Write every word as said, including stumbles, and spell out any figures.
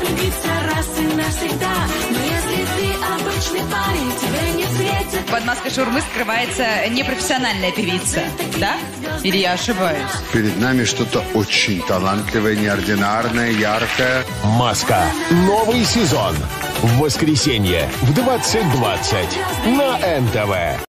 влюбиться раз и навсегда. Но если ты обычный парень, тебе не светит. Под маской шаурмы скрывается непрофессиональная певица, да? Или я ошибаюсь? Перед нами что-то очень талантливое, неординарное, яркое. «Маска». Новый сезон. В воскресенье в двадцать двадцать на эн тэ вэ.